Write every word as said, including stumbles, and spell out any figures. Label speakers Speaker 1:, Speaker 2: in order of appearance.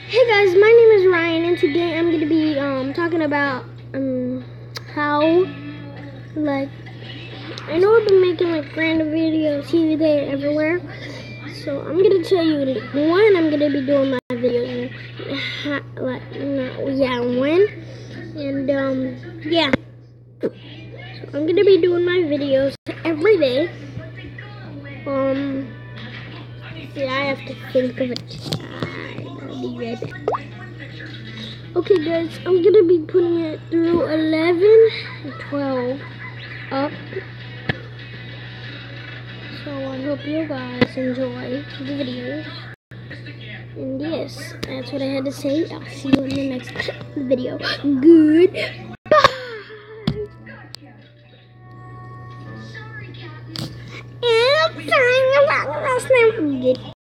Speaker 1: Hey guys, my name is Ryan, and today I'm gonna be um talking about um how, like, I know I've been making like random videos here, there, everywhere. So I'm gonna tell you when I'm gonna be doing my videos, like no, yeah, when, and um yeah. So I'm gonna be doing my videos every day. Um, yeah, I have to think of it. I'll be right back. Okay guys, I'm gonna be putting it through eleven and twelve up. So I hope you guys enjoy the videos. And yes, that's what I had to say. I'll see you in the next video. Goodbye. And I'm sorry about last night.